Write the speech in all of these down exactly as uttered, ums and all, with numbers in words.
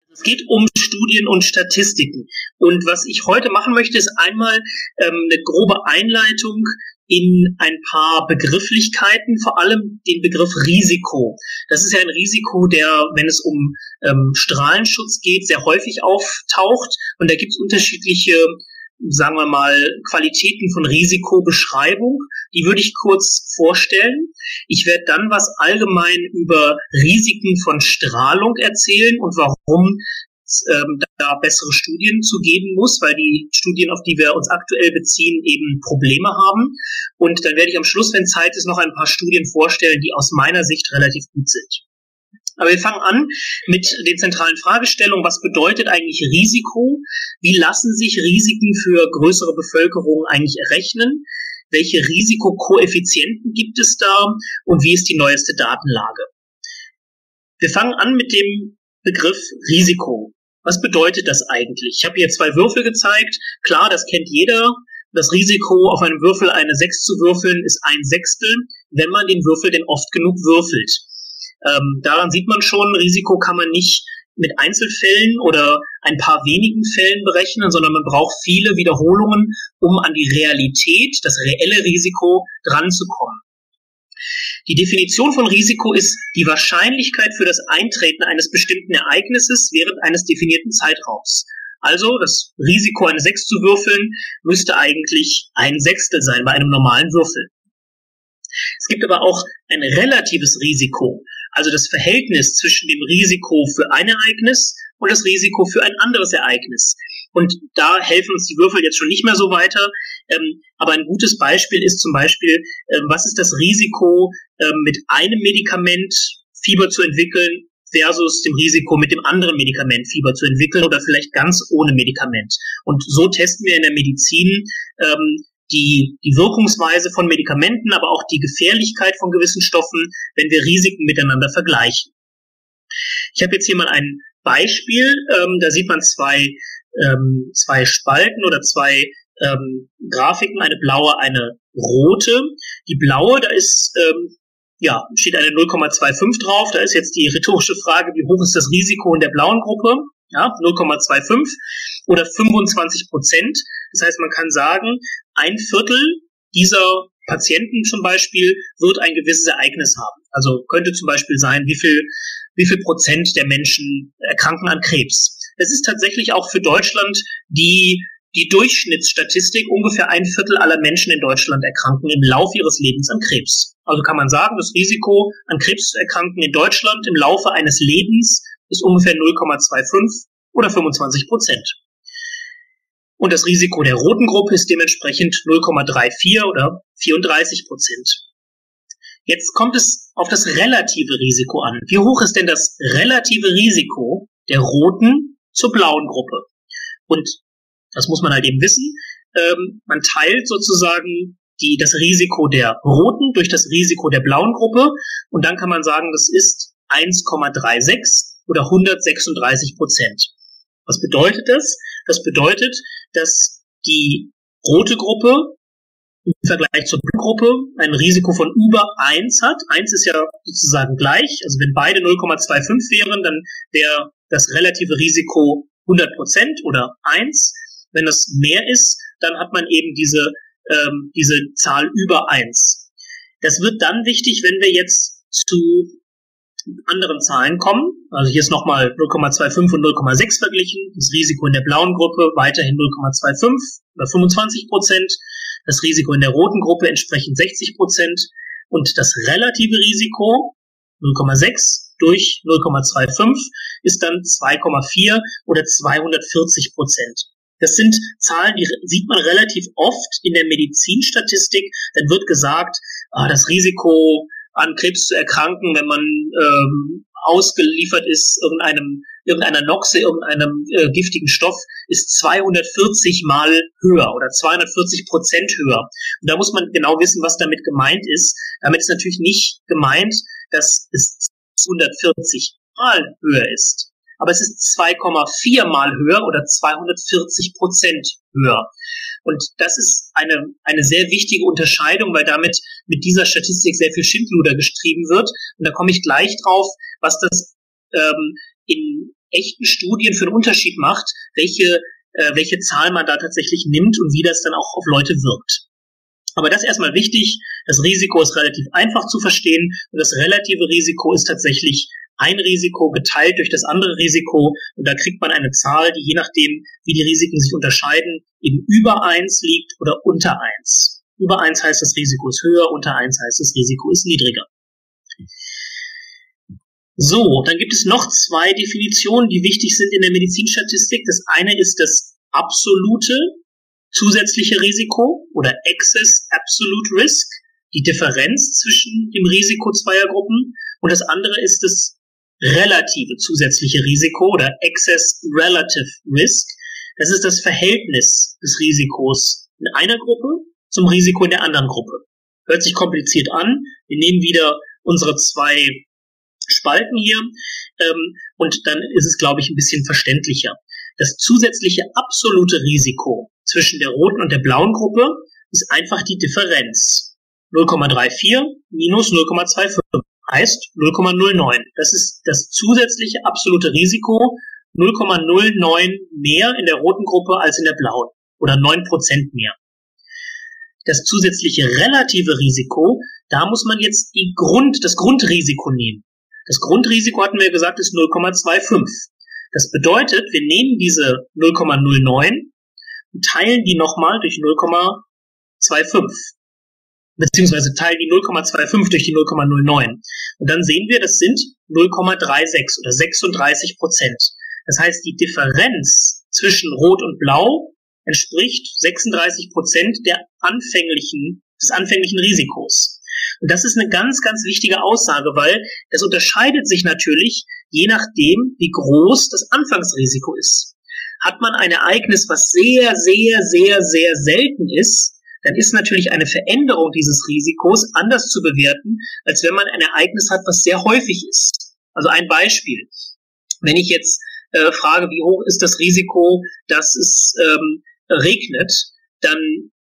Es geht um Studien und Statistiken. Und was ich heute machen möchte, ist einmal ähm, eine grobe Einleitung in ein paar Begrifflichkeiten, vor allem den Begriff Risiko. Das ist ja ein Risiko, der, wenn es um ähm, Strahlenschutz geht, sehr häufig auftaucht. Und da gibt es unterschiedliche, sagen wir mal, Qualitäten von Risikobeschreibung. Die würde ich kurz vorstellen. Ich werde dann was allgemein über Risiken von Strahlung erzählen und warum es ähm, da bessere Studien zu geben muss, weil die Studien, auf die wir uns aktuell beziehen, eben Probleme haben. Und dann werde ich am Schluss, wenn Zeit ist, noch ein paar Studien vorstellen, die aus meiner Sicht relativ gut sind. Aber wir fangen an mit den zentralen Fragestellungen. Was bedeutet eigentlich Risiko? Wie lassen sich Risiken für größere Bevölkerungen eigentlich errechnen? Welche Risikokoeffizienten gibt es da? Und wie ist die neueste Datenlage? Wir fangen an mit dem Begriff Risiko. Was bedeutet das eigentlich? Ich habe hier zwei Würfel gezeigt. Klar, das kennt jeder. Das Risiko, auf einem Würfel eine sechs zu würfeln, ist ein Sechstel, wenn man den Würfel denn oft genug würfelt. Ähm, daran sieht man schon, Risiko kann man nicht mit Einzelfällen oder ein paar wenigen Fällen berechnen, sondern man braucht viele Wiederholungen, um an die Realität, das reelle Risiko, dranzukommen. Die Definition von Risiko ist die Wahrscheinlichkeit für das Eintreten eines bestimmten Ereignisses während eines definierten Zeitraums. Also das Risiko, eine sechs zu würfeln, müsste eigentlich ein Sechstel sein bei einem normalen Würfel. Es gibt aber auch ein relatives Risiko, also das Verhältnis zwischen dem Risiko für ein Ereignis und das Risiko für ein anderes Ereignis. Und da helfen uns die Würfel jetzt schon nicht mehr so weiter. Ähm, aber ein gutes Beispiel ist zum Beispiel, ähm, was ist das Risiko, ähm, mit einem Medikament Fieber zu entwickeln versus dem Risiko, mit dem anderen Medikament Fieber zu entwickeln oder vielleicht ganz ohne Medikament. Und so testen wir in der Medizin ähm, die, die Wirkungsweise von Medikamenten, aber auch die Gefährlichkeit von gewissen Stoffen, wenn wir Risiken miteinander vergleichen. Ich habe jetzt hier mal ein Beispiel, ähm, da sieht man zwei, ähm, zwei Spalten oder zwei ähm, Grafiken, eine blaue, eine rote. Die blaue, da ist, ähm, ja, steht eine null Komma fünfundzwanzig drauf, da ist jetzt die rhetorische Frage, wie hoch ist das Risiko in der blauen Gruppe? Ja, null Komma fünfundzwanzig oder fünfundzwanzig Prozent. Das heißt, man kann sagen, ein Viertel dieser Patienten zum Beispiel wird ein gewisses Ereignis haben. Also könnte zum Beispiel sein, wie viel, wie viel Prozent der Menschen erkranken an Krebs. Es ist tatsächlich auch für Deutschland die, die Durchschnittsstatistik. Ungefähr ein Viertel aller Menschen in Deutschland erkranken im Laufe ihres Lebens an Krebs. Also kann man sagen, das Risiko an Krebs zu erkranken in Deutschland im Laufe eines Lebens ist ungefähr null Komma fünfundzwanzig oder fünfundzwanzig Prozent. Und das Risiko der roten Gruppe ist dementsprechend null Komma vierunddreißig oder vierunddreißig Prozent. Jetzt kommt es auf das relative Risiko an. Wie hoch ist denn das relative Risiko der roten zur blauen Gruppe? Und das muss man halt eben wissen. Ähm, man teilt sozusagen die, das Risiko der roten durch das Risiko der blauen Gruppe. Und dann kann man sagen, das ist eins Komma sechsunddreißig oder hundertsechsunddreißig Prozent. Was bedeutet das? Das bedeutet, dass die rote Gruppe im Vergleich zur blauen Gruppe ein Risiko von über eins hat. eins ist ja sozusagen gleich. Also wenn beide null Komma fünfundzwanzig wären, dann wäre das relative Risiko hundert Prozent oder eins. Wenn das mehr ist, dann hat man eben diese, ähm, diese Zahl über eins. Das wird dann wichtig, wenn wir jetzt zu anderen Zahlen kommen. Also hier ist nochmal null Komma fünfundzwanzig und null Komma sechs verglichen. Das Risiko in der blauen Gruppe weiterhin null Komma fünfundzwanzig oder fünfundzwanzig Prozent. Das Risiko in der roten Gruppe entsprechend sechzig Prozent. Und das relative Risiko null Komma sechs durch null Komma fünfundzwanzig ist dann zwei Komma vier oder zweihundertvierzig Prozent. Das sind Zahlen, die sieht man relativ oft in der Medizinstatistik. Dann wird gesagt, ah, das Risiko an Krebs zu erkranken, wenn man ähm, ausgeliefert ist irgendeinem, irgendeiner Noxe, irgendeinem äh, giftigen Stoff, ist zweihundertvierzig mal höher oder zweihundertvierzig Prozent höher. Und da muss man genau wissen, was damit gemeint ist. Damit ist natürlich nicht gemeint, dass es zweihundertvierzig mal höher ist. Aber es ist zwei Komma vier mal höher oder zweihundertvierzig Prozent höher. Und das ist eine, eine sehr wichtige Unterscheidung, weil damit mit dieser Statistik sehr viel Schindluder getrieben wird. Und da komme ich gleich drauf, was das ähm, in echten Studien für einen Unterschied macht, welche, äh, welche Zahl man da tatsächlich nimmt und wie das dann auch auf Leute wirkt. Aber das ist erstmal wichtig, das Risiko ist relativ einfach zu verstehen und das relative Risiko ist tatsächlich ein Risiko geteilt durch das andere Risiko und da kriegt man eine Zahl, die je nachdem, wie die Risiken sich unterscheiden, eben über eins liegt oder unter eins. Über eins heißt, das Risiko ist höher, unter eins heißt, das Risiko ist niedriger. So, dann gibt es noch zwei Definitionen, die wichtig sind in der Medizinstatistik. Das eine ist das absolute zusätzliche Risiko oder Excess Absolute Risk, die Differenz zwischen dem Risiko zweier Gruppen. Und das andere ist das relative zusätzliche Risiko oder Excess Relative Risk. Das ist das Verhältnis des Risikos in einer Gruppe zum Risiko in der anderen Gruppe. Hört sich kompliziert an. Wir nehmen wieder unsere zwei Spalten hier ähm, und dann ist es, glaube ich, ein bisschen verständlicher. Das zusätzliche absolute Risiko zwischen der roten und der blauen Gruppe ist einfach die Differenz. null Komma vierunddreißig minus null Komma fünfundzwanzig heißt null Komma null neun. Das ist das zusätzliche absolute Risiko, null Komma null neun mehr in der roten Gruppe als in der blauen oder neun Prozent mehr. Das zusätzliche relative Risiko, da muss man jetzt die Grund, das Grundrisiko nehmen. Das Grundrisiko, hatten wir gesagt, ist null Komma fünfundzwanzig. Das bedeutet, wir nehmen diese null Komma null neun und teilen die nochmal durch null Komma fünfundzwanzig. Beziehungsweise teilen die null Komma fünfundzwanzig durch die null Komma null neun. Und dann sehen wir, das sind null Komma sechsunddreißig oder sechsunddreißig Prozent. Das heißt, die Differenz zwischen Rot und Blau entspricht sechsunddreißig Prozent der anfänglichen, des anfänglichen Risikos. Und das ist eine ganz, ganz wichtige Aussage, weil es unterscheidet sich natürlich je nachdem, wie groß das Anfangsrisiko ist. Hat man ein Ereignis, was sehr, sehr, sehr, sehr selten ist, dann ist natürlich eine Veränderung dieses Risikos anders zu bewerten, als wenn man ein Ereignis hat, was sehr häufig ist. Also ein Beispiel. Wenn ich jetzt äh, frage, wie hoch ist das Risiko, dass es ähm, regnet, dann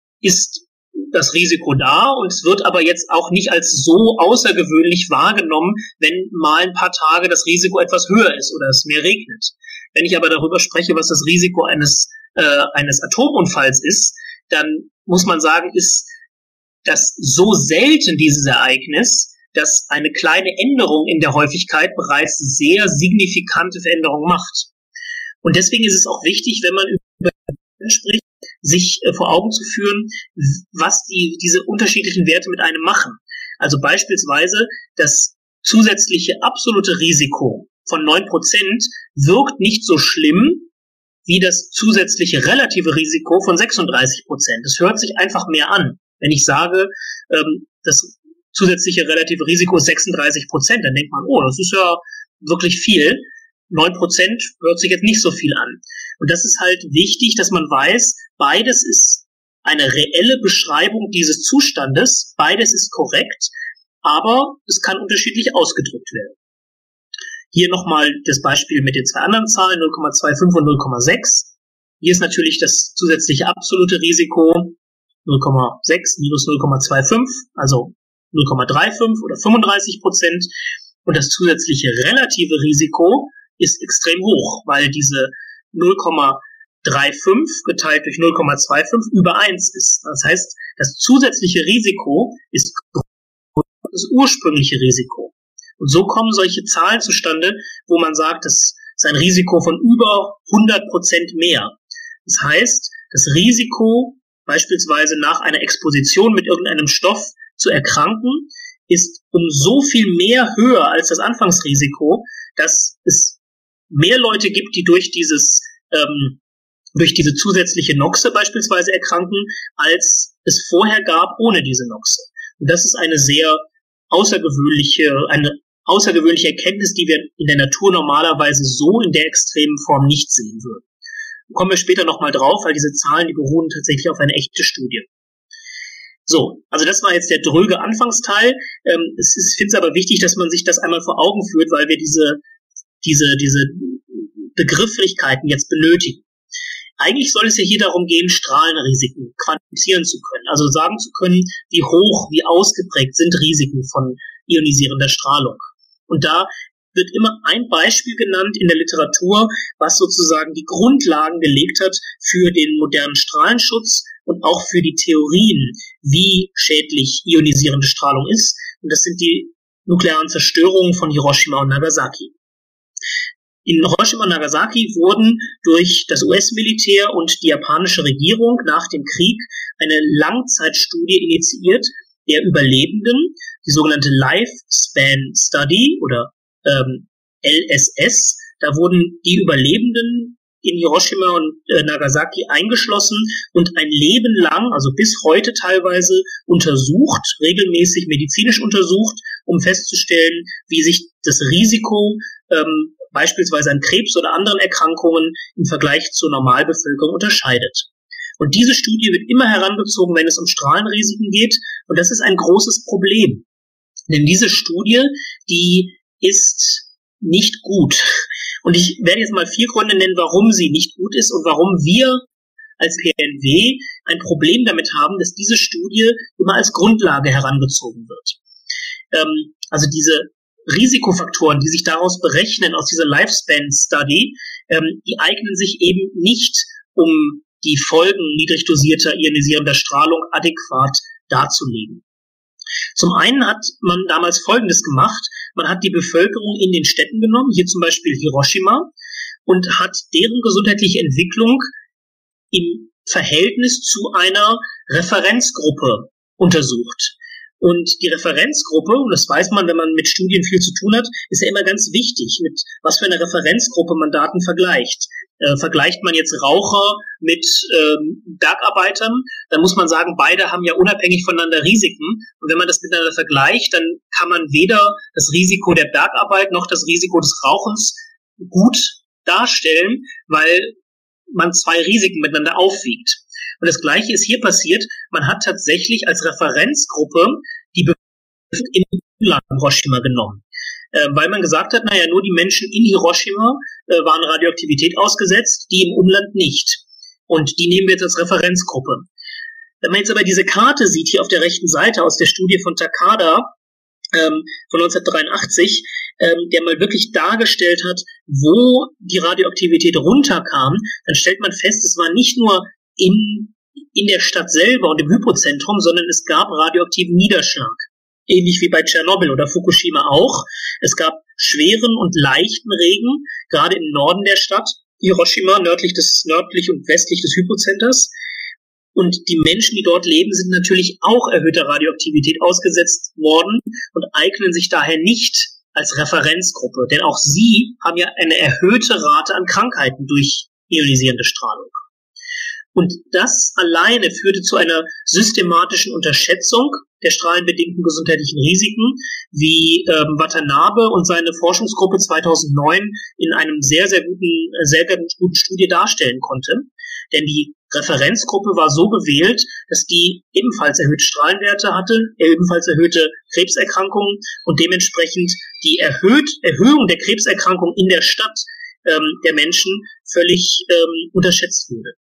ist das Risiko da und es wird aber jetzt auch nicht als so außergewöhnlich wahrgenommen, wenn mal ein paar Tage das Risiko etwas höher ist oder es mehr regnet. Wenn ich aber darüber spreche, was das Risiko eines, äh, eines Atomunfalls ist, dann muss man sagen, ist das so selten, dieses Ereignis, dass eine kleine Änderung in der Häufigkeit bereits sehr signifikante Veränderungen macht. Und deswegen ist es auch wichtig, wenn man über spricht, sich äh, vor Augen zu führen, was die, diese unterschiedlichen Werte mit einem machen. Also beispielsweise das zusätzliche absolute Risiko von neun Prozent wirkt nicht so schlimm wie das zusätzliche relative Risiko von sechsunddreißig Prozent. Es hört sich einfach mehr an. Wenn ich sage, ähm, das zusätzliche relative Risiko ist sechsunddreißig Prozent, dann denkt man, oh, das ist ja wirklich viel. neun Prozent hört sich jetzt nicht so viel an. Und das ist halt wichtig, dass man weiß, beides ist eine reelle Beschreibung dieses Zustandes, beides ist korrekt, aber es kann unterschiedlich ausgedrückt werden. Hier nochmal das Beispiel mit den zwei anderen Zahlen, null Komma fünfundzwanzig und null Komma sechs. Hier ist natürlich das zusätzliche absolute Risiko null Komma sechs minus null Komma fünfundzwanzig, also null Komma fünfunddreißig oder fünfunddreißig Prozent. Und das zusätzliche relative Risiko ist extrem hoch, weil diese null Komma fünfunddreißig geteilt durch null Komma fünfundzwanzig über eins ist. Das heißt, das zusätzliche Risiko ist das ursprüngliche Risiko. Und so kommen solche Zahlen zustande, wo man sagt, das ist ein Risiko von über hundert Prozent mehr. Das heißt, das Risiko, beispielsweise nach einer Exposition mit irgendeinem Stoff zu erkranken, ist um so viel mehr höher als das Anfangsrisiko, dass es mehr Leute gibt, die durch dieses ähm, durch diese zusätzliche Noxe beispielsweise erkranken, als es vorher gab ohne diese Noxe. Und das ist eine sehr außergewöhnliche, eine außergewöhnliche Erkenntnis, die wir in der Natur normalerweise so in der extremen Form nicht sehen würden. Da kommen wir später nochmal drauf, weil diese Zahlen, die beruhen tatsächlich auf eine echte Studie. So, also das war jetzt der dröge Anfangsteil. Ähm, es ist, ich finde es aber wichtig, dass man sich das einmal vor Augen führt, weil wir diese, diese, diese Begrifflichkeiten jetzt benötigen. Eigentlich soll es ja hier darum gehen, Strahlenrisiken quantifizieren zu können, also sagen zu können, wie hoch, wie ausgeprägt sind Risiken von ionisierender Strahlung. Und da wird immer ein Beispiel genannt in der Literatur, was sozusagen die Grundlagen gelegt hat für den modernen Strahlenschutz und auch für die Theorien, wie schädlich ionisierende Strahlung ist. Und das sind die nuklearen Zerstörungen von Hiroshima und Nagasaki. In Hiroshima und Nagasaki wurden durch das U S-Militär und die japanische Regierung nach dem Krieg eine Langzeitstudie initiiert der Überlebenden, die sogenannte Lifespan Study oder ähm, L S S. Da wurden die Überlebenden in Hiroshima und äh, Nagasaki eingeschlossen und ein Leben lang, also bis heute teilweise, untersucht, regelmäßig medizinisch untersucht, um festzustellen, wie sich das Risiko ähm, beispielsweise an Krebs oder anderen Erkrankungen im Vergleich zur Normalbevölkerung unterscheidet. Und diese Studie wird immer herangezogen, wenn es um Strahlenrisiken geht. Und das ist ein großes Problem. Denn diese Studie, die ist nicht gut. Und ich werde jetzt mal vier Gründe nennen, warum sie nicht gut ist und warum wir als P N W ein Problem damit haben, dass diese Studie immer als Grundlage herangezogen wird. Ähm, also diese Risikofaktoren, die sich daraus berechnen, aus dieser Lifespan Study, ähm, die eignen sich eben nicht, um die Folgen niedrig dosierter ionisierender Strahlung adäquat darzulegen. Zum einen hat man damals Folgendes gemacht: Man hat die Bevölkerung in den Städten genommen, hier zum Beispiel Hiroshima, und hat deren gesundheitliche Entwicklung im Verhältnis zu einer Referenzgruppe untersucht. Und die Referenzgruppe, und das weiß man, wenn man mit Studien viel zu tun hat, ist ja immer ganz wichtig, mit was für einer Referenzgruppe man Daten vergleicht. Äh, vergleicht man jetzt Raucher mit ähm, Bergarbeitern, dann muss man sagen, beide haben ja unabhängig voneinander Risiken. Und wenn man das miteinander vergleicht, dann kann man weder das Risiko der Bergarbeit noch das Risiko des Rauchens gut darstellen, weil man zwei Risiken miteinander aufwiegt. Und das Gleiche ist hier passiert. Man hat tatsächlich als Referenzgruppe die Bevölkerung in Hiroshima genommen. Äh, weil man gesagt hat, naja, nur die Menschen in Hiroshima äh, waren Radioaktivität ausgesetzt, die im Umland nicht. Und die nehmen wir jetzt als Referenzgruppe. Wenn man jetzt aber diese Karte sieht, hier auf der rechten Seite aus der Studie von Takada ähm, von neunzehnhundertdreiundachtzig, ähm, der mal wirklich dargestellt hat, wo die Radioaktivität runterkam, dann stellt man fest, es war nicht nur in, in der Stadt selber und im Hypozentrum, sondern es gab radioaktiven Niederschlag. Ähnlich wie bei Tschernobyl oder Fukushima auch. Es gab schweren und leichten Regen, gerade im Norden der Stadt, Hiroshima, nördlich des, nördlich und westlich des Hypozenters. Und die Menschen, die dort leben, sind natürlich auch erhöhter Radioaktivität ausgesetzt worden und eignen sich daher nicht als Referenzgruppe. Denn auch sie haben ja eine erhöhte Rate an Krankheiten durch ionisierende Strahlung. Und das alleine führte zu einer systematischen Unterschätzung der strahlenbedingten gesundheitlichen Risiken, wie ähm, Watanabe und seine Forschungsgruppe zweitausendneun in einem sehr, sehr guten, sehr, sehr guten Studie darstellen konnte. Denn die Referenzgruppe war so gewählt, dass die ebenfalls erhöhte Strahlenwerte hatte, ebenfalls erhöhte Krebserkrankungen und dementsprechend die erhöht, Erhöhung der Krebserkrankungen in der Stadt ähm, der Menschen völlig ähm, unterschätzt wurde.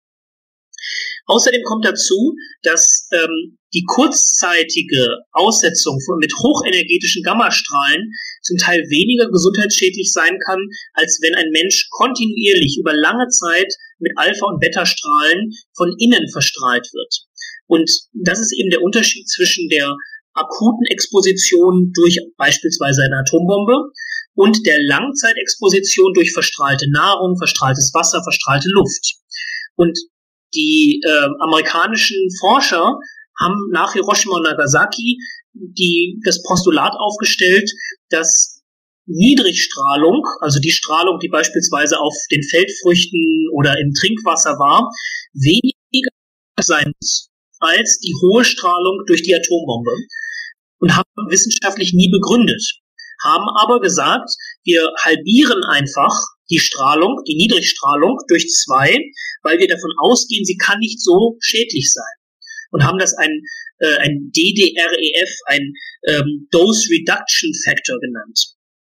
Außerdem kommt dazu, dass ähm, die kurzzeitige Aussetzung von, mit hochenergetischen Gammastrahlen zum Teil weniger gesundheitsschädlich sein kann, als wenn ein Mensch kontinuierlich über lange Zeit mit Alpha- und Beta-Strahlen von innen verstrahlt wird. Und das ist eben der Unterschied zwischen der akuten Exposition durch beispielsweise eine Atombombe und der Langzeitexposition durch verstrahlte Nahrung, verstrahltes Wasser, verstrahlte Luft. Und die äh, amerikanischen Forscher haben nach Hiroshima und Nagasaki die, das Postulat aufgestellt, dass Niedrigstrahlung, also die Strahlung, die beispielsweise auf den Feldfrüchten oder im Trinkwasser war, weniger sein muss als die hohe Strahlung durch die Atombombe und haben wissenschaftlich nie begründet, haben aber gesagt, wir halbieren einfach die Strahlung, die Niedrigstrahlung durch zwei, weil wir davon ausgehen, sie kann nicht so schädlich sein. Und haben das ein, äh, ein D D R E F, ein ähm, Dose Reduction Factor genannt.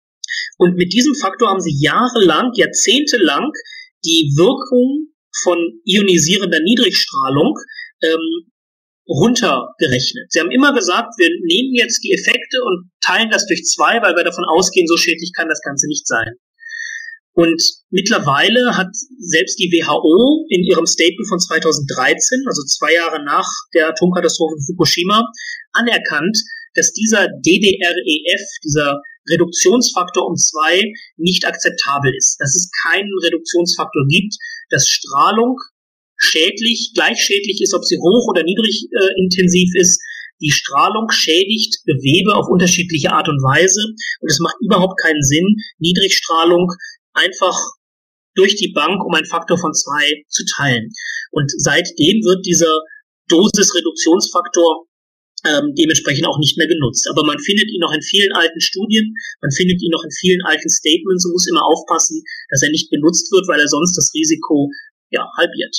Und mit diesem Faktor haben sie jahrelang, jahrzehntelang die Wirkung von ionisierender Niedrigstrahlung ähm, runtergerechnet. Sie haben immer gesagt, wir nehmen jetzt die Effekte und teilen das durch zwei, weil wir davon ausgehen, so schädlich kann das Ganze nicht sein. Und mittlerweile hat selbst die W H O in ihrem Statement von zweitausenddreizehn, also zwei Jahre nach der Atomkatastrophe in Fukushima, anerkannt, dass dieser D D R E F, dieser Reduktionsfaktor um zwei, nicht akzeptabel ist. Dass es keinen Reduktionsfaktor gibt, dass Strahlung schädlich, gleich schädlich ist, ob sie hoch- oder niedrig äh, intensiv ist. Die Strahlung schädigt Gewebe auf unterschiedliche Art und Weise und es macht überhaupt keinen Sinn, Niedrigstrahlung einfach durch die Bank um einen Faktor von zwei zu teilen. Und seitdem wird dieser Dosisreduktionsfaktor ähm, dementsprechend auch nicht mehr genutzt. Aber man findet ihn noch in vielen alten Studien, man findet ihn noch in vielen alten Statements und muss immer aufpassen, dass er nicht benutzt wird, weil er sonst das Risiko ja halbiert.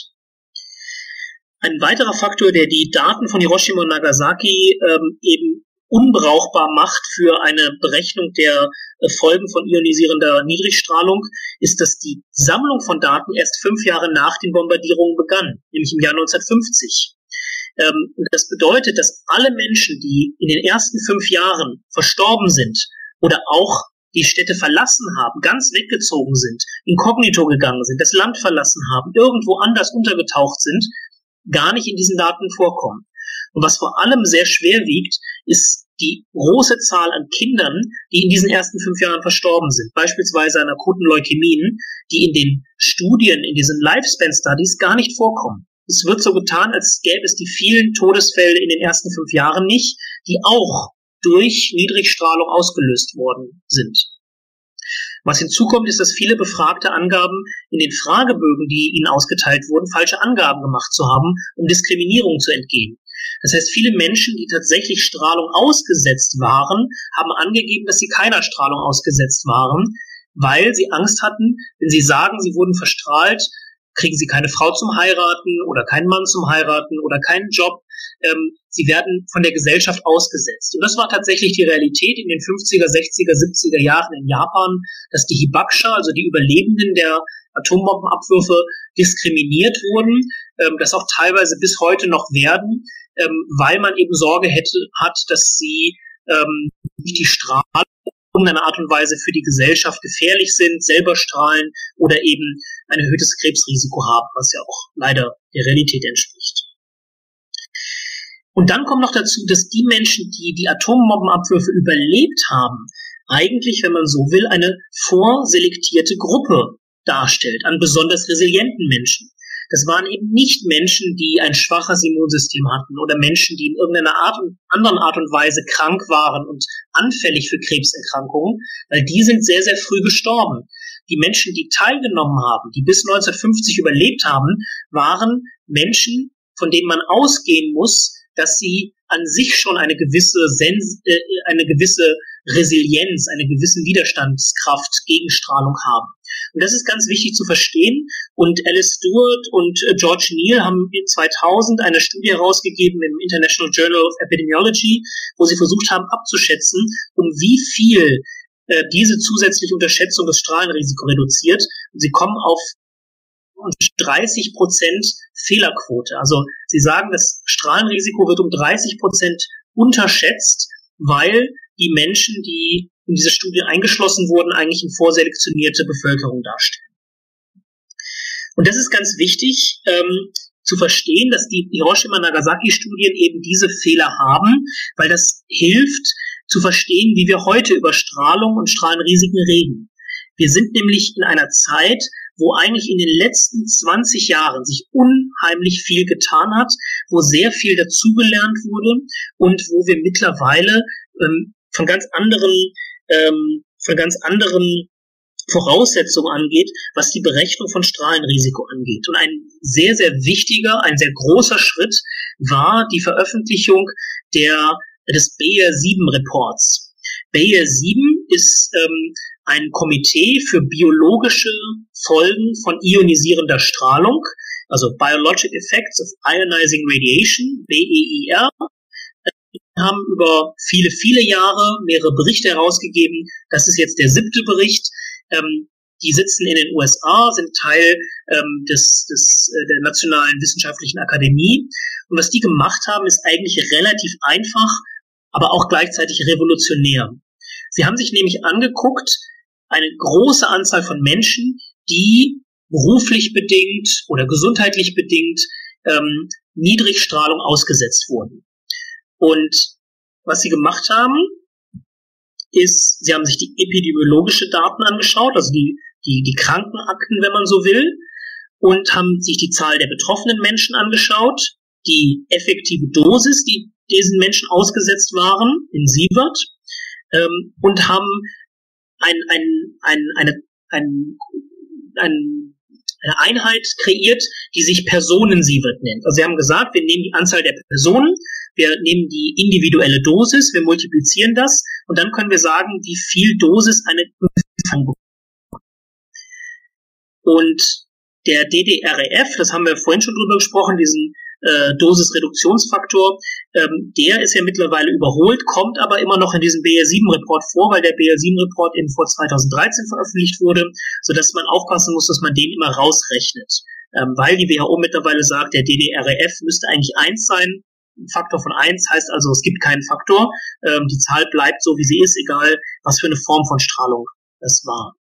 Ein weiterer Faktor, der die Daten von Hiroshima und Nagasaki ähm, eben unbrauchbar macht für eine Berechnung der äh, Folgen von ionisierender Niedrigstrahlung, ist, dass die Sammlung von Daten erst fünf Jahre nach den Bombardierungen begann, nämlich im Jahr neunzehnhundertfünfzig. Ähm, das bedeutet, dass alle Menschen, die in den ersten fünf Jahren verstorben sind oder auch die Städte verlassen haben, ganz weggezogen sind, inkognito gegangen sind, das Land verlassen haben, irgendwo anders untergetaucht sind, gar nicht in diesen Daten vorkommen. Und was vor allem sehr schwer wiegt, ist die große Zahl an Kindern, die in diesen ersten fünf Jahren verstorben sind. Beispielsweise an akuten Leukämien, die in den Studien, in diesen Lifespan-Studies gar nicht vorkommen. Es wird so getan, als gäbe es die vielen Todesfälle in den ersten fünf Jahren nicht, die auch durch Niedrigstrahlung ausgelöst worden sind. Was hinzukommt, ist, dass viele Befragte angaben, in den Fragebögen, die ihnen ausgeteilt wurden, falsche Angaben gemacht zu haben, um Diskriminierung zu entgehen. Das heißt, viele Menschen, die tatsächlich Strahlung ausgesetzt waren, haben angegeben, dass sie keiner Strahlung ausgesetzt waren, weil sie Angst hatten, wenn sie sagen, sie wurden verstrahlt, kriegen sie keine Frau zum Heiraten oder keinen Mann zum Heiraten oder keinen Job. Ähm, sie werden von der Gesellschaft ausgesetzt. Und das war tatsächlich die Realität in den fünfziger, sechziger, siebziger Jahren in Japan, dass die Hibakusha, also die Überlebenden der Atombombenabwürfe, diskriminiert wurden, ähm, das auch teilweise bis heute noch werden, ähm, weil man eben Sorge hätte, hat, dass sie ähm, die Strahlung in einer Art und Weise für die Gesellschaft gefährlich sind, selber strahlen oder eben ein erhöhtes Krebsrisiko haben, was ja auch leider der Realität entspricht. Und dann kommt noch dazu, dass die Menschen, die die Atombombenabwürfe überlebt haben, eigentlich, wenn man so will, eine vorselektierte Gruppe darstellt an besonders resilienten Menschen. Das waren eben nicht Menschen, die ein schwaches Immunsystem hatten oder Menschen, die in irgendeiner Art und anderen Art und Weise krank waren und anfällig für Krebserkrankungen, weil die sind sehr, sehr früh gestorben. Die Menschen, die teilgenommen haben, die bis neunzehnhundertfünfzig überlebt haben, waren Menschen, von denen man ausgehen muss, dass sie an sich schon eine gewisse Sens- äh, eine gewisse Resilienz, eine gewisse Widerstandskraft gegen Strahlung haben. Und das ist ganz wichtig zu verstehen. Und Alice Stewart und äh, George Neal haben zweitausend eine Studie herausgegeben im International Journal of Epidemiology, wo sie versucht haben abzuschätzen, um wie viel äh, diese zusätzliche Unterschätzung das Strahlenrisiko reduziert. Und sie kommen auf dreißig Prozent Fehlerquote. Also sie sagen, das Strahlenrisiko wird um dreißig Prozent unterschätzt, weil die Menschen, die in diese Studie eingeschlossen wurden, eigentlich eine vorselektionierte Bevölkerung darstellen. Und das ist ganz wichtig ähm, zu verstehen, dass die Hiroshima-Nagasaki-Studien eben diese Fehler haben, weil das hilft zu verstehen, wie wir heute über Strahlung und Strahlenrisiken reden. Wir sind nämlich in einer Zeit, wo eigentlich in den letzten zwanzig Jahren sich unheimlich viel getan hat, wo sehr viel dazugelernt wurde und wo wir mittlerweile ähm, von ganz anderen, ähm, von ganz anderen Voraussetzungen angeht, was die Berechnung von Strahlenrisiko angeht. Und ein sehr, sehr wichtiger, ein sehr großer Schritt war die Veröffentlichung der, des Bayer sieben Reports. Bayer sieben ist ähm, ein Komitee für biologische Folgen von ionisierender Strahlung, also Biologic Effects of Ionizing Radiation, B E I R, haben über viele, viele Jahre mehrere Berichte herausgegeben. Das ist jetzt der siebte Bericht. Ähm, Die sitzen in den U S A, sind Teil ähm, des, des äh, der Nationalen Wissenschaftlichen Akademie. Und was die gemacht haben, ist eigentlich relativ einfach, aber auch gleichzeitig revolutionär. Sie haben sich nämlich angeguckt, eine große Anzahl von Menschen, die beruflich bedingt oder gesundheitlich bedingt ähm, Niedrigstrahlung ausgesetzt wurden. Und was sie gemacht haben, ist, sie haben sich die epidemiologische Daten angeschaut, also die, die, die Krankenakten, wenn man so will, und haben sich die Zahl der betroffenen Menschen angeschaut, die effektive Dosis, die diesen Menschen ausgesetzt waren, in Sievert, ähm, und haben ein, ein, ein, eine, ein, ein, eine Einheit kreiert, die sich Personen-Sievert nennt. Also sie haben gesagt, wir nehmen die Anzahl der Personen, wir nehmen die individuelle Dosis, wir multiplizieren das und dann können wir sagen, wie viel Dosis eine Impfung bekommt. Und der D D R E F, das haben wir vorhin schon drüber gesprochen, diesen äh, Dosisreduktionsfaktor, ähm, der ist ja mittlerweile überholt, kommt aber immer noch in diesem B L sieben Report vor, weil der B L sieben Report eben vor zweitausenddreizehn veröffentlicht wurde, sodass man aufpassen muss, dass man den immer rausrechnet. Ähm, weil die W H O mittlerweile sagt, der D D R E F müsste eigentlich eins sein. Ein Faktor von eins heißt also, es gibt keinen Faktor. Ähm, die Zahl bleibt so, wie sie ist, egal was für eine Form von Strahlung das war.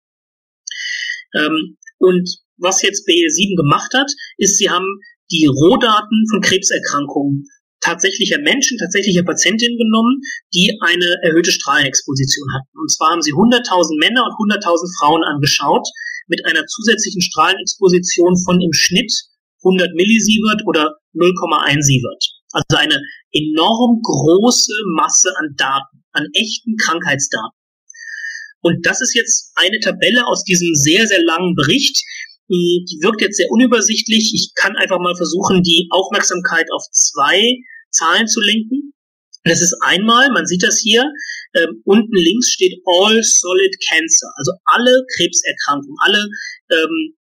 Ähm, und was jetzt B L sieben gemacht hat, ist, sie haben die Rohdaten von Krebserkrankungen tatsächlicher Menschen, tatsächlicher Patientinnen genommen, die eine erhöhte Strahlenexposition hatten. Und zwar haben sie hunderttausend Männer und hunderttausend Frauen angeschaut mit einer zusätzlichen Strahlenexposition von im Schnitt hundert Millisievert oder null Komma eins Sievert. Also eine enorm große Masse an Daten, an echten Krankheitsdaten. Und das ist jetzt eine Tabelle aus diesem sehr, sehr langen Bericht. Die wirkt jetzt sehr unübersichtlich. Ich kann einfach mal versuchen, die Aufmerksamkeit auf zwei Zahlen zu lenken. Das ist einmal, man sieht das hier, ähm, unten links steht All Solid Cancer, also alle Krebserkrankungen, alle ähm,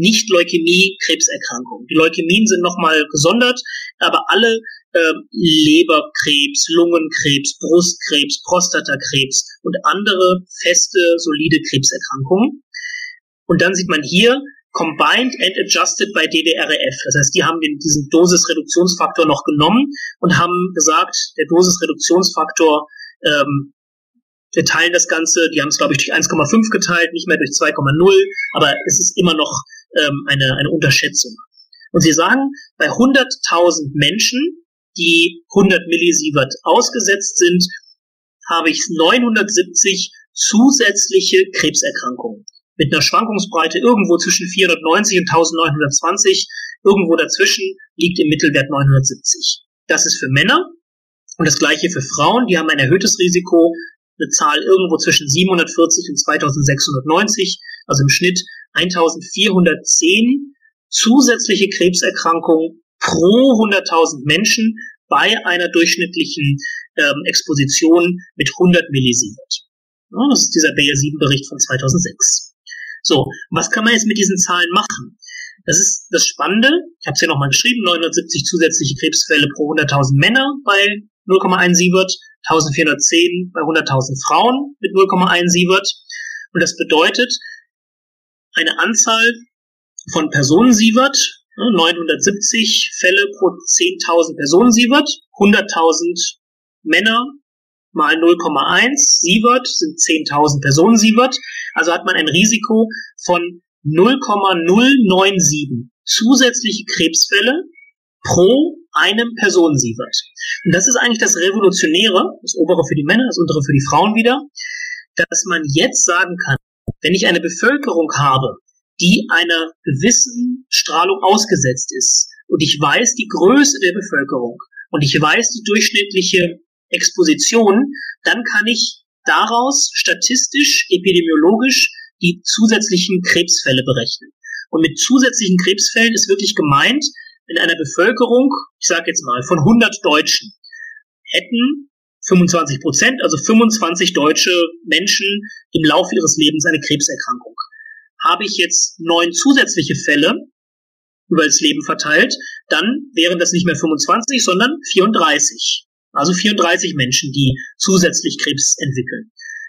Nicht-Leukämie-Krebserkrankungen. Die Leukämien sind nochmal gesondert, aber alle ähm, Leberkrebs, Lungenkrebs, Brustkrebs, Prostatakrebs und andere feste, solide Krebserkrankungen. Und dann sieht man hier, Combined and Adjusted by D D R E F. Das heißt, die haben den, diesen Dosisreduktionsfaktor noch genommen und haben gesagt, der Dosisreduktionsfaktor, ähm, wir teilen das Ganze, die haben es, glaube ich, durch eins Komma fünf geteilt, nicht mehr durch zwei Komma null, aber es ist immer noch ähm, eine, eine Unterschätzung. Und sie sagen, bei hunderttausend Menschen, die hundert Millisievert ausgesetzt sind, habe ich neunhundertsiebzig zusätzliche Krebserkrankungen. Mit einer Schwankungsbreite irgendwo zwischen vierhundertneunzig und neunzehnhundertzwanzig, irgendwo dazwischen liegt im Mittelwert neunhundertsiebzig. Das ist für Männer und das gleiche für Frauen, die haben ein erhöhtes Risiko, eine Zahl irgendwo zwischen siebenhundertvierzig und zweitausendsechshundertneunzig, also im Schnitt eintausendvierhundertzehn zusätzliche Krebserkrankungen pro hunderttausend Menschen bei einer durchschnittlichen ähm, Exposition mit hundert Millisievert. Ja, das ist dieser B L sieben Bericht von zweitausendsechs. So, was kann man jetzt mit diesen Zahlen machen? Das ist das Spannende, ich habe es hier nochmal geschrieben, neunhundertsiebzig zusätzliche Krebsfälle pro hunderttausend Männer bei null Komma eins Sievert, eintausendvierhundertzehn bei hunderttausend Frauen mit null Komma eins Sievert. Und das bedeutet eine Anzahl von Personensievert, neunhundertsiebzig Fälle pro zehntausend Personensievert, hunderttausend Männer mal null Komma eins Sievert sind zehntausend Personensievert, also hat man ein Risiko von null Komma null neun sieben zusätzliche Krebsfälle pro einem Personensievert. Und das ist eigentlich das Revolutionäre, das obere für die Männer, das untere für die Frauen wieder, dass man jetzt sagen kann, wenn ich eine Bevölkerung habe, die einer gewissen Strahlung ausgesetzt ist und ich weiß die Größe der Bevölkerung und ich weiß die durchschnittliche Exposition, dann kann ich daraus statistisch, epidemiologisch die zusätzlichen Krebsfälle berechnen. Und mit zusätzlichen Krebsfällen ist wirklich gemeint, in einer Bevölkerung, ich sage jetzt mal, von hundert Deutschen, hätten fünfundzwanzig Prozent, also fünfundzwanzig deutsche Menschen im Laufe ihres Lebens eine Krebserkrankung. Habe ich jetzt neun zusätzliche Fälle über das Leben verteilt, dann wären das nicht mehr fünfundzwanzig, sondern vierunddreißig. Also vierunddreißig Menschen, die zusätzlich Krebs entwickeln.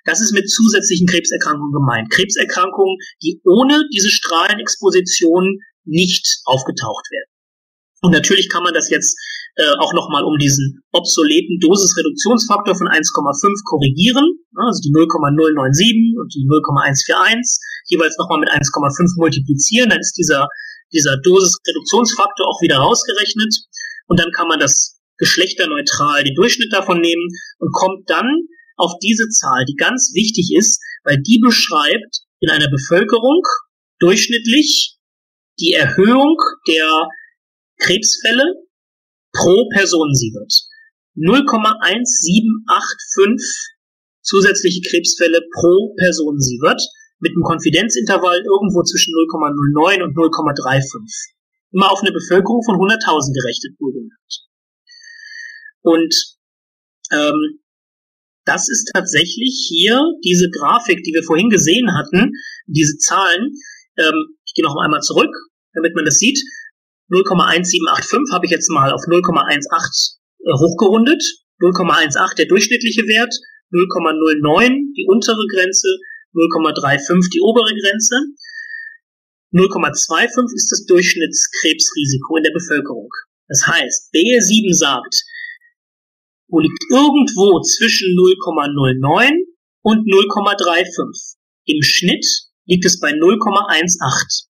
Das ist mit zusätzlichen Krebserkrankungen gemeint. Krebserkrankungen, die ohne diese Strahlenexposition nicht aufgetaucht werden. Und natürlich kann man das jetzt äh, auch nochmal um diesen obsoleten Dosisreduktionsfaktor von eins Komma fünf korrigieren, also die null Komma null neun sieben und die null Komma eins vier eins, jeweils nochmal mit eins Komma fünf multiplizieren, dann ist dieser, dieser Dosisreduktionsfaktor auch wieder rausgerechnet und dann kann man das geschlechterneutral den Durchschnitt davon nehmen und kommt dann auf diese Zahl, die ganz wichtig ist, weil die beschreibt in einer Bevölkerung durchschnittlich die Erhöhung der Krebsfälle pro Personensievert. null Komma eins sieben acht fünf zusätzliche Krebsfälle pro Personensievert mit einem Konfidenzintervall irgendwo zwischen null Komma null neun und null Komma fünfunddreißig. Immer auf eine Bevölkerung von hunderttausend gerechnet wohlgemerkt. Und ähm, das ist tatsächlich hier diese Grafik, die wir vorhin gesehen hatten, diese Zahlen. Ähm, ich gehe noch einmal zurück, damit man das sieht. null Komma eins sieben acht fünf habe ich jetzt mal auf null Komma eins acht äh, hochgerundet. null Komma eins acht der durchschnittliche Wert, null Komma null neun die untere Grenze, null Komma fünfunddreißig die obere Grenze. null Komma fünfundzwanzig ist das Durchschnittskrebsrisiko in der Bevölkerung. Das heißt, B R sieben sagt, wo liegt irgendwo zwischen null Komma null neun und null Komma fünfunddreißig. Im Schnitt liegt es bei null Komma eins acht.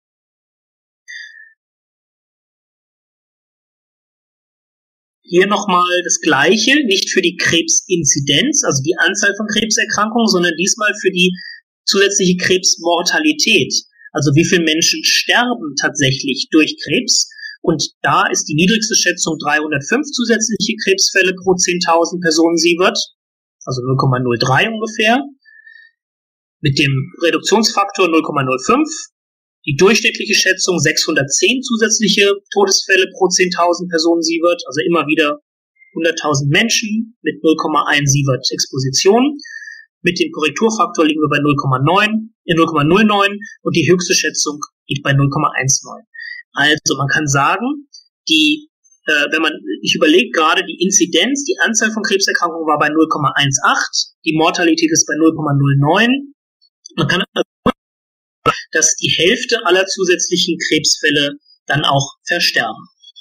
Hier nochmal das Gleiche, nicht für die Krebsinzidenz, also die Anzahl von Krebserkrankungen, sondern diesmal für die zusätzliche Krebsmortalität. Also wie viele Menschen sterben tatsächlich durch Krebs. Und da ist die niedrigste Schätzung dreihundertfünf zusätzliche Krebsfälle pro zehntausend Personensievert, also null Komma null drei ungefähr, mit dem Reduktionsfaktor null Komma null fünf. Die durchschnittliche Schätzung sechshundertzehn zusätzliche Todesfälle pro zehntausend Personensievert, also immer wieder hunderttausend Menschen mit null Komma eins Sievert Exposition. Mit dem Korrekturfaktor liegen wir bei null Komma neun, äh null Komma null neun und die höchste Schätzung liegt bei null Komma neunzehn. Also man kann sagen, die, äh, wenn man, ich überlege gerade die Inzidenz, die Anzahl von Krebserkrankungen war bei null Komma achtzehn, die Mortalität ist bei null Komma null neun. Man kann also dass die Hälfte aller zusätzlichen Krebsfälle dann auch versterben.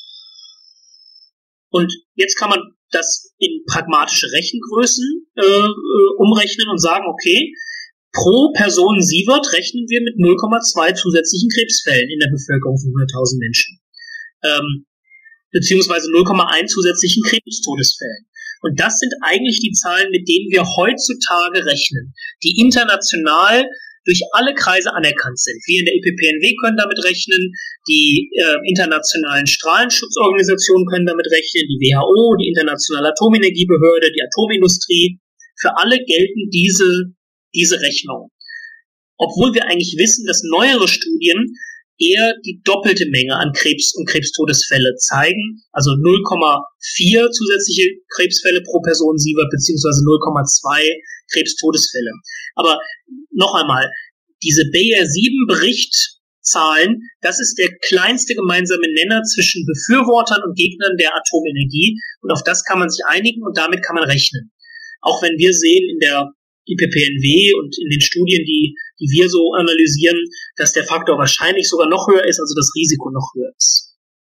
Und jetzt kann man das in pragmatische Rechengrößen äh, umrechnen und sagen, okay, pro Personensievert rechnen wir mit null Komma zwei zusätzlichen Krebsfällen in der Bevölkerung von hunderttausend Menschen. Ähm, beziehungsweise null Komma eins zusätzlichen Krebstodesfällen. Und das sind eigentlich die Zahlen, mit denen wir heutzutage rechnen, die international durch alle Kreise anerkannt sind. Wir in der I P P N W können damit rechnen, die äh, internationalen Strahlenschutzorganisationen können damit rechnen, die W H O, die Internationale Atomenergiebehörde, die Atomindustrie. Für alle gelten diese, diese Rechnungen. Obwohl wir eigentlich wissen, dass neuere Studien eher die doppelte Menge an Krebs- und Krebstodesfälle zeigen, also null Komma vier zusätzliche Krebsfälle pro Personensievert beziehungsweise null Komma zwei Krebstodesfälle. Aber noch einmal, diese B R sieben Berichtzahlen, das ist der kleinste gemeinsame Nenner zwischen Befürwortern und Gegnern der Atomenergie und auf das kann man sich einigen und damit kann man rechnen. Auch wenn wir sehen in der I P P N W und in den Studien, die, die wir so analysieren, dass der Faktor wahrscheinlich sogar noch höher ist, also das Risiko noch höher ist.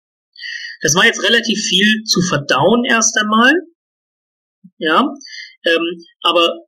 Das war jetzt relativ viel zu verdauen erst einmal, ja, ähm, aber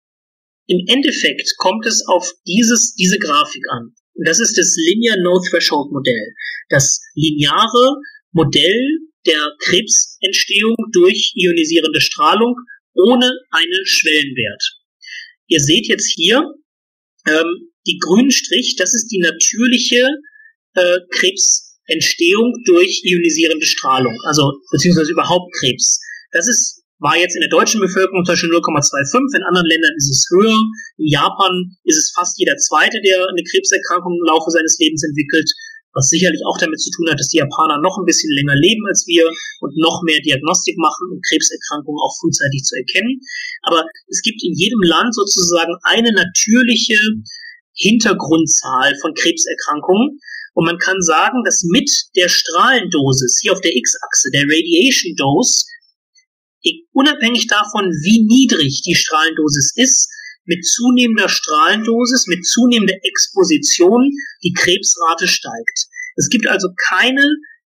im Endeffekt kommt es auf dieses, diese Grafik an. Und das ist das Linear No-Threshold-Modell. Das lineare Modell der Krebsentstehung durch ionisierende Strahlung ohne einen Schwellenwert. Ihr seht jetzt hier ähm, die grünen Strich, das ist die natürliche äh, Krebsentstehung durch ionisierende Strahlung, also beziehungsweise überhaupt Krebs. Das ist war jetzt in der deutschen Bevölkerung zum Beispiel null Komma fünfundzwanzig, in anderen Ländern ist es höher. In Japan ist es fast jeder Zweite, der eine Krebserkrankung im Laufe seines Lebens entwickelt, was sicherlich auch damit zu tun hat, dass die Japaner noch ein bisschen länger leben als wir und noch mehr Diagnostik machen, um Krebserkrankungen auch frühzeitig zu erkennen. Aber es gibt in jedem Land sozusagen eine natürliche Hintergrundzahl von Krebserkrankungen. Und man kann sagen, dass mit der Strahlendosis, hier auf der X-Achse, der Radiation Dose, unabhängig davon, wie niedrig die Strahlendosis ist, mit zunehmender Strahlendosis, mit zunehmender Exposition die Krebsrate steigt. Es gibt also keine,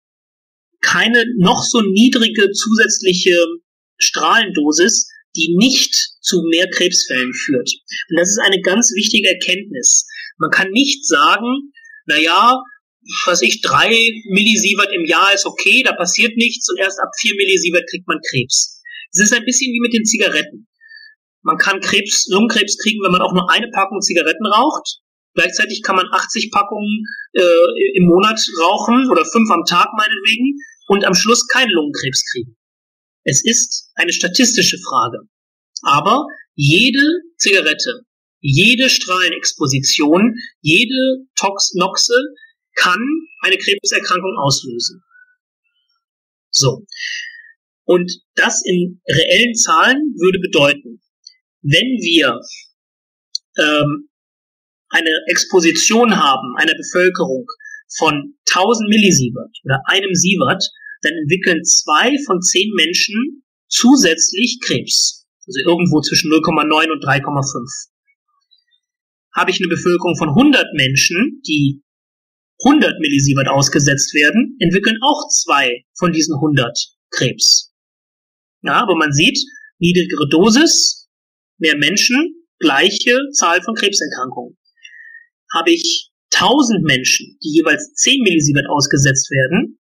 keine noch so niedrige zusätzliche Strahlendosis, die nicht zu mehr Krebsfällen führt. Und das ist eine ganz wichtige Erkenntnis. Man kann nicht sagen, na ja, was ich, drei Millisievert im Jahr ist okay, da passiert nichts und erst ab vier Millisievert kriegt man Krebs. Es ist ein bisschen wie mit den Zigaretten. Man kann Krebs, Lungenkrebs kriegen, wenn man auch nur eine Packung Zigaretten raucht. Gleichzeitig kann man achtzig Packungen äh, im Monat rauchen oder fünf am Tag meinetwegen und am Schluss keinen Lungenkrebs kriegen. Es ist eine statistische Frage. Aber jede Zigarette, jede Strahlenexposition, jede Tox Noxe kann eine Krebserkrankung auslösen. So. Und das in reellen Zahlen würde bedeuten, wenn wir ähm, eine Exposition haben einer Bevölkerung von tausend Millisievert oder einem Sievert, dann entwickeln zwei von zehn Menschen zusätzlich Krebs. Also irgendwo zwischen null Komma neun und drei Komma fünf. Habe ich eine Bevölkerung von hundert Menschen, die hundert Millisievert ausgesetzt werden, entwickeln auch zwei von diesen hundert Krebs. Ja, aber man sieht, niedrigere Dosis, mehr Menschen, gleiche Zahl von Krebserkrankungen. Habe ich tausend Menschen, die jeweils zehn Millisievert ausgesetzt werden,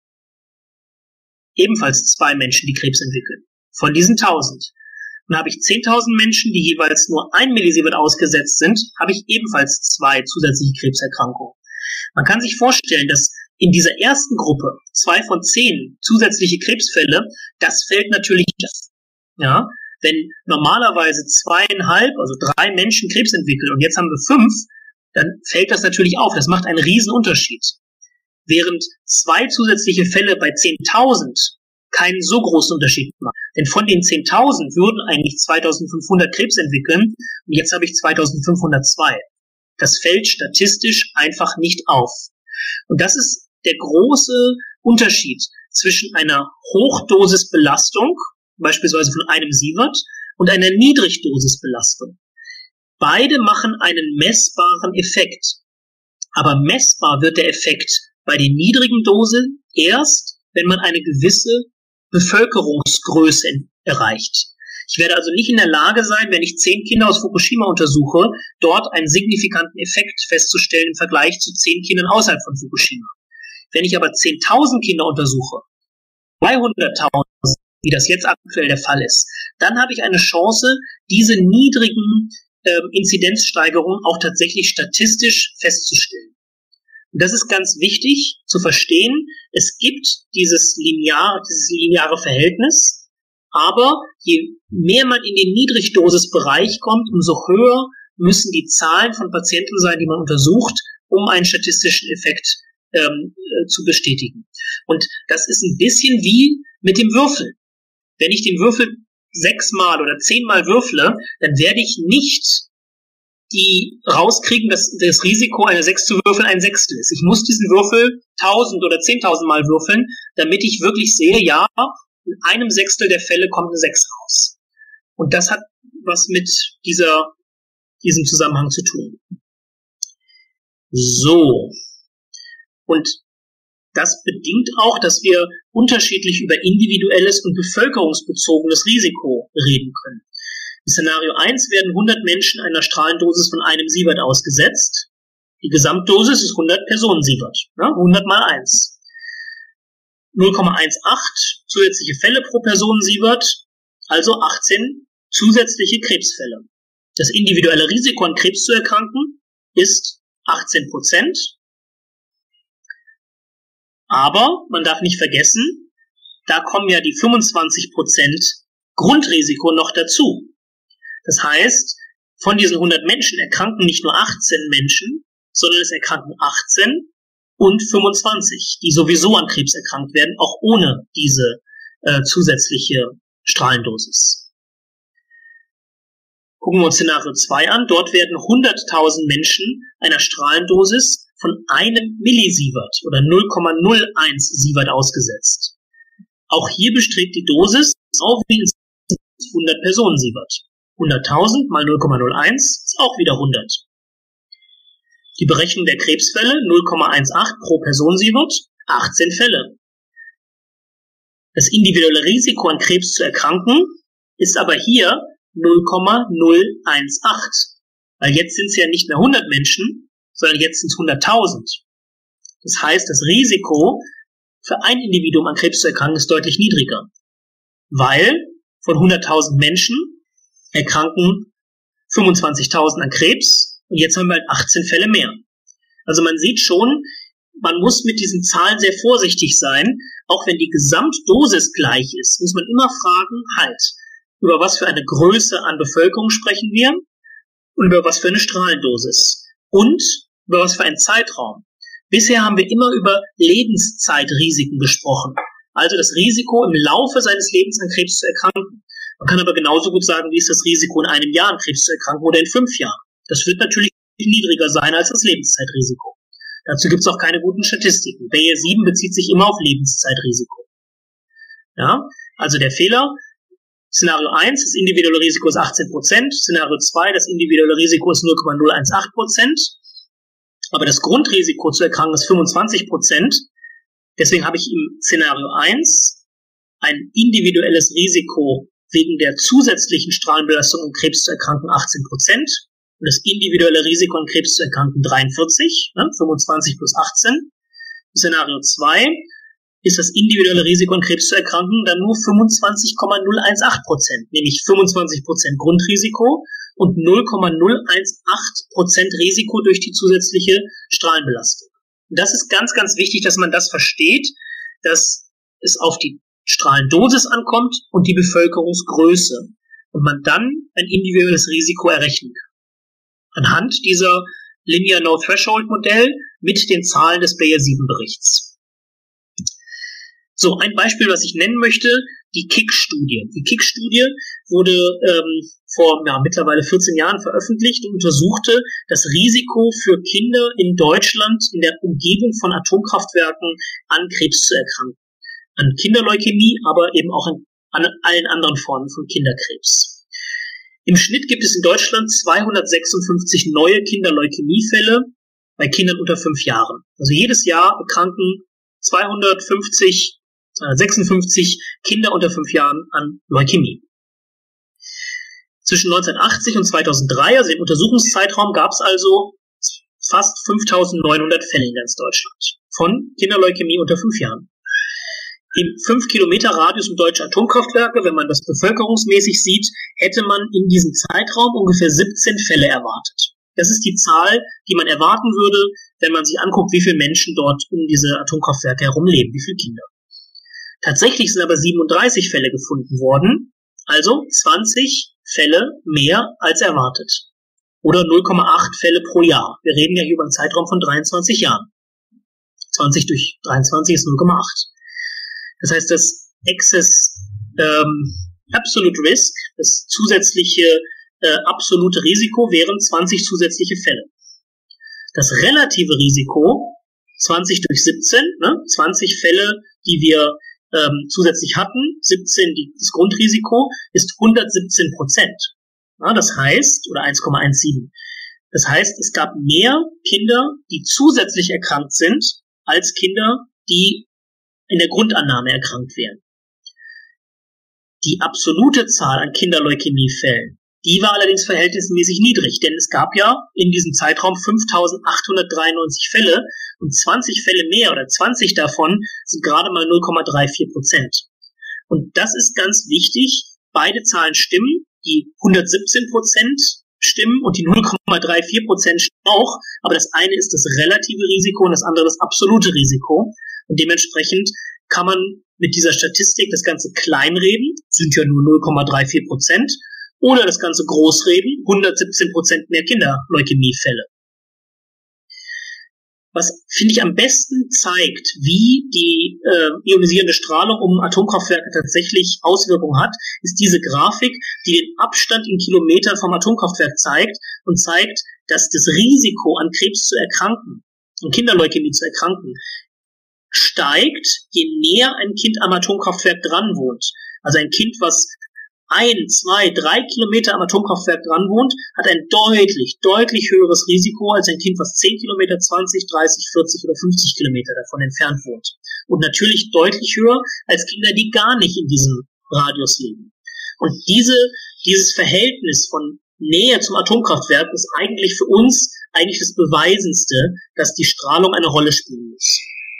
ebenfalls zwei Menschen, die Krebs entwickeln. Von diesen tausend. Dann habe ich zehntausend Menschen, die jeweils nur ein Millisievert ausgesetzt sind, habe ich ebenfalls zwei zusätzliche Krebserkrankungen. Man kann sich vorstellen, dass in dieser ersten Gruppe zwei von zehn zusätzliche Krebsfälle, das fällt natürlich auf. Ja, wenn normalerweise zweieinhalb, also drei Menschen Krebs entwickeln und jetzt haben wir fünf, dann fällt das natürlich auf. Das macht einen riesen Unterschied. Während zwei zusätzliche Fälle bei zehntausend keinen so großen Unterschied machen. Denn von den zehntausend würden eigentlich zweitausendfünfhundert Krebs entwickeln und jetzt habe ich zweitausendfünfhundertzwei. Das fällt statistisch einfach nicht auf. Und das ist der große Unterschied zwischen einer Hochdosisbelastung, beispielsweise von einem Sievert, und einer Niedrigdosisbelastung. Beide machen einen messbaren Effekt. Aber messbar wird der Effekt bei den niedrigen Dosen erst, wenn man eine gewisse Bevölkerungsgröße erreicht. Ich werde also nicht in der Lage sein, wenn ich zehn Kinder aus Fukushima untersuche, dort einen signifikanten Effekt festzustellen im Vergleich zu zehn Kindern außerhalb von Fukushima. Wenn ich aber zehntausend Kinder untersuche, zweihunderttausend, wie das jetzt aktuell der Fall ist, dann habe ich eine Chance, diese niedrigen äh, Inzidenzsteigerungen auch tatsächlich statistisch festzustellen. Und das ist ganz wichtig zu verstehen. Es gibt dieses linear, dieses lineare Verhältnis, aber je mehr man in den Niedrigdosisbereich kommt, umso höher müssen die Zahlen von Patienten sein, die man untersucht, um einen statistischen Effekt ähm, äh, zu bestätigen. Und das ist ein bisschen wie mit dem Würfel. Wenn ich den Würfel sechsmal oder zehnmal würfle, dann werde ich nicht die rauskriegen, dass das Risiko, eine sechs zu würfeln, ein Sechstel ist. Ich muss diesen Würfel tausend oder zehntausend Mal würfeln, damit ich wirklich sehe, ja, in einem Sechstel der Fälle kommt eine sechs raus. Und das hat was mit dieser, diesem Zusammenhang zu tun. So. Und das bedingt auch, dass wir unterschiedlich über individuelles und bevölkerungsbezogenes Risiko reden können. In Szenario eins werden hundert Menschen einer Strahlendosis von einem Sievert ausgesetzt. Die Gesamtdosis ist hundert Personen-Sievert. Ja, hundert mal eins. null Komma achtzehn zusätzliche Fälle pro Personen-Sievert, also achtzehn zusätzliche Krebsfälle. Das individuelle Risiko an Krebs zu erkranken ist achtzehn Prozent. Aber man darf nicht vergessen, da kommen ja die fünfundzwanzig Prozent Grundrisiko noch dazu. Das heißt, von diesen hundert Menschen erkranken nicht nur achtzehn Menschen, sondern es erkranken achtzehn und fünfundzwanzig, die sowieso an Krebs erkrankt werden, auch ohne diese äh, zusätzliche Strahlendosis. Gucken wir uns Szenario zwei an. Dort werden hunderttausend Menschen einer Strahlendosis von einem Millisievert oder null Komma null eins Sievert ausgesetzt. Auch hier bestrebt die Dosis, auch wie in hundert Personen Sievert. hunderttausend mal null Komma null eins ist auch wieder hundert. Die Berechnung der Krebsfälle null Komma achtzehn pro Personensievert, achtzehn Fälle. Das individuelle Risiko an Krebs zu erkranken ist aber hier null Komma null achtzehn, weil jetzt sind es ja nicht mehr hundert Menschen, sondern jetzt sind es hunderttausend. Das heißt, das Risiko für ein Individuum an Krebs zu erkranken ist deutlich niedriger, weil von hunderttausend Menschen erkranken fünfundzwanzigtausend an Krebs und jetzt haben wir halt achtzehn Fälle mehr. Also man sieht schon, man muss mit diesen Zahlen sehr vorsichtig sein. Auch wenn die Gesamtdosis gleich ist, muss man immer fragen, halt, über was für eine Größe an Bevölkerung sprechen wir und über was für eine Strahlendosis und über was für einen Zeitraum. Bisher haben wir immer über Lebenszeitrisiken gesprochen, also das Risiko im Laufe seines Lebens an Krebs zu erkranken. Man kann aber genauso gut sagen, wie ist das Risiko in einem Jahr an Krebs zu erkranken oder in fünf Jahren. Das wird natürlich niedriger sein als das Lebenszeitrisiko. Dazu gibt es auch keine guten Statistiken. Bayer sieben bezieht sich immer auf Lebenszeitrisiko. Ja, also der Fehler, Szenario eins, das individuelle Risiko ist achtzehn Prozent, Szenario zwei, das individuelle Risiko ist null Komma null achtzehn Prozent, aber das Grundrisiko zu erkranken ist fünfundzwanzig Prozent. Deswegen habe ich im Szenario eins ein individuelles Risiko wegen der zusätzlichen Strahlenbelastung, um Krebs zu erkranken, achtzehn Prozent. Und das individuelle Risiko an Krebs zu erkranken dreiundvierzig, ne, fünfundzwanzig plus achtzehn. Szenario zwei ist das individuelle Risiko an Krebs zu erkranken dann nur fünfundzwanzig Komma null achtzehn Prozent, nämlich fünfundzwanzig Prozent Grundrisiko und null Komma null achtzehn Prozent Risiko durch die zusätzliche Strahlenbelastung. Und das ist ganz, ganz wichtig, dass man das versteht, dass es auf die Strahlendosis ankommt und die Bevölkerungsgröße und man dann ein individuelles Risiko errechnen kann. Anhand dieser Linear No Threshold Modell mit den Zahlen des Bayer sieben Berichts. So, ein Beispiel, was ich nennen möchte, die K I C-Studie. Die K I C-Studie wurde ähm, vor ja, mittlerweile vierzehn Jahren veröffentlicht und untersuchte das Risiko für Kinder in Deutschland in der Umgebung von Atomkraftwerken an Krebs zu erkranken. An Kinderleukämie, aber eben auch an, an allen anderen Formen von Kinderkrebs. Im Schnitt gibt es in Deutschland zweihundertsechsundfünfzig neue Kinderleukämiefälle bei Kindern unter fünf Jahren. Also jedes Jahr erkranken zweihundertfünfzig, zweihundertsechsundfünfzig Kinder unter fünf Jahren an Leukämie. Zwischen neunzehnhundertachtzig und zweitausenddrei, also im Untersuchungszeitraum, gab es also fast fünftausendneunhundert Fälle in ganz Deutschland von Kinderleukämie unter fünf Jahren. Im fünf Kilometer Radius um deutsche Atomkraftwerke, wenn man das bevölkerungsmäßig sieht, hätte man in diesem Zeitraum ungefähr siebzehn Fälle erwartet. Das ist die Zahl, die man erwarten würde, wenn man sich anguckt, wie viele Menschen dort um diese Atomkraftwerke herum leben, wie viele Kinder. Tatsächlich sind aber siebenunddreißig Fälle gefunden worden, also zwanzig Fälle mehr als erwartet. Oder null Komma acht Fälle pro Jahr. Wir reden ja hier über einen Zeitraum von dreiundzwanzig Jahren. zwanzig durch dreiundzwanzig ist null Komma acht. Das heißt, das Excess ähm, Absolute Risk, das zusätzliche äh, absolute Risiko wären zwanzig zusätzliche Fälle. Das relative Risiko, zwanzig durch siebzehn, ne, zwanzig Fälle, die wir ähm, zusätzlich hatten, siebzehn die, das Grundrisiko, ist hundertsiebzehn Prozent. Ja, das heißt, oder eins Komma siebzehn. Das heißt, es gab mehr Kinder, die zusätzlich erkrankt sind, als Kinder, die in der Grundannahme erkrankt wären. Die absolute Zahl an Kinderleukämiefällen, die war allerdings verhältnismäßig niedrig, denn es gab ja in diesem Zeitraum fünftausendachthundertdreiundneunzig Fälle und zwanzig Fälle mehr oder zwanzig davon sind gerade mal null Komma vierunddreißig Prozent. Und das ist ganz wichtig, beide Zahlen stimmen, die hundertsiebzehn Prozent stimmen und die null Komma vierunddreißig Prozent stimmen auch, aber das eine ist das relative Risiko und das andere das absolute Risiko. Und dementsprechend kann man mit dieser Statistik das Ganze kleinreden, sind ja nur null Komma vierunddreißig Prozent, oder das Ganze großreden, hundertsiebzehn Prozent mehr Kinderleukämiefälle. Was, finde ich, am besten zeigt, wie die äh, ionisierende Strahlung um Atomkraftwerke tatsächlich Auswirkungen hat, ist diese Grafik, die den Abstand in Kilometern vom Atomkraftwerk zeigt und zeigt, dass das Risiko an Krebs zu erkranken, an Kinderleukämie zu erkranken, steigt, je näher ein Kind am Atomkraftwerk dran wohnt. Also ein Kind, was ein, zwei, drei Kilometer am Atomkraftwerk dran wohnt, hat ein deutlich, deutlich höheres Risiko als ein Kind, was zehn Kilometer, zwanzig, dreißig, vierzig oder fünfzig Kilometer davon entfernt wohnt. Und natürlich deutlich höher als Kinder, die gar nicht in diesem Radius leben. Und diese, dieses Verhältnis von Nähe zum Atomkraftwerk ist eigentlich für uns eigentlich das Beweisendste, dass die Strahlung eine Rolle spielen muss.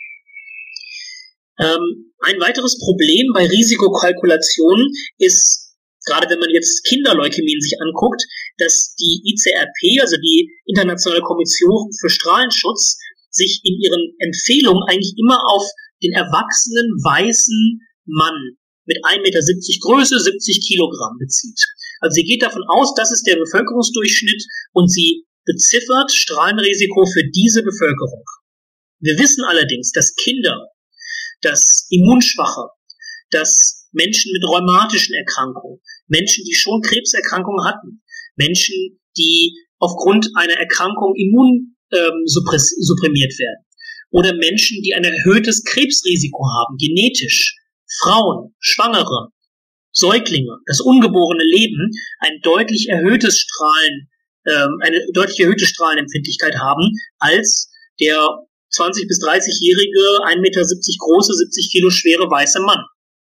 Ähm, ein weiteres Problem bei Risikokalkulationen ist, gerade wenn man jetzt Kinderleukämien sich anguckt, dass die I C R P, also die Internationale Kommission für Strahlenschutz, sich in ihren Empfehlungen eigentlich immer auf den erwachsenen weißen Mann mit ein Meter siebzig Größe, siebzig Kilogramm bezieht. Also sie geht davon aus, das ist der Bevölkerungsdurchschnitt und sie beziffert Strahlenrisiko für diese Bevölkerung. Wir wissen allerdings, dass Kinder, dass Immunschwache, dass Menschen mit rheumatischen Erkrankungen, Menschen, die schon Krebserkrankungen hatten, Menschen, die aufgrund einer Erkrankung immunsupprimiert werden oder Menschen, die ein erhöhtes Krebsrisiko haben, genetisch, Frauen, Schwangere, Säuglinge, das ungeborene Leben, ein deutlich erhöhtes Strahlen, ähm, eine deutlich erhöhte Strahlenempfindlichkeit haben als der zwanzig- bis dreißigjährige, ein Meter siebzig große, siebzig Kilo schwere weiße Mann.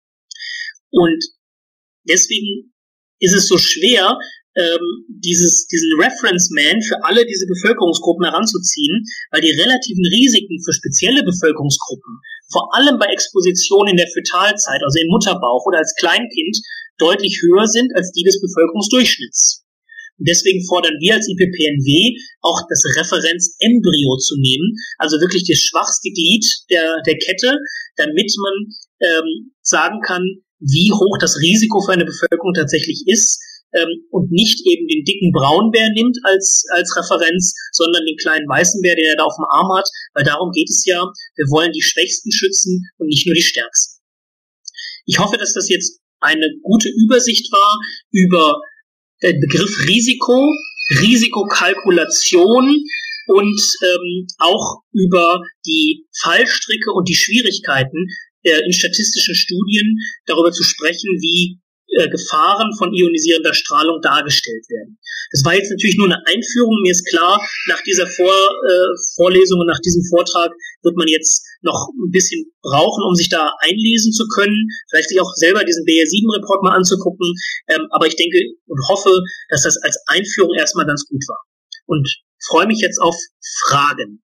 Und deswegen ist es so schwer, ähm, dieses, diesen Reference Man für alle diese Bevölkerungsgruppen heranzuziehen, weil die relativen Risiken für spezielle Bevölkerungsgruppen, vor allem bei Exposition in der Fötalzeit, also im Mutterbauch oder als Kleinkind, deutlich höher sind als die des Bevölkerungsdurchschnitts. Und deswegen fordern wir als I P P N W auch das Referenzembryo zu nehmen, also wirklich das schwachste Glied der, der Kette, damit man ähm, sagen kann, wie hoch das Risiko für eine Bevölkerung tatsächlich ist, ähm, und nicht eben den dicken Braunbär nimmt als, als Referenz, sondern den kleinen weißen Bär, den er da auf dem Arm hat, weil darum geht es ja, wir wollen die Schwächsten schützen und nicht nur die Stärksten. Ich hoffe, dass das jetzt eine gute Übersicht war über den Begriff Risiko, Risikokalkulation und ähm, auch über die Fallstricke und die Schwierigkeiten äh, in statistischen Studien darüber zu sprechen, wie äh, Gefahren von ionisierender Strahlung dargestellt werden. Das war jetzt natürlich nur eine Einführung. Mir ist klar, nach dieser Vor, äh, Vorlesung und nach diesem Vortrag wird man jetzt noch ein bisschen brauchen, um sich da einlesen zu können, vielleicht sich auch selber diesen B R sieben Report mal anzugucken. Ähm, aber ich denke und hoffe, dass das als Einführung erstmal ganz gut war. Und freue mich jetzt auf Fragen.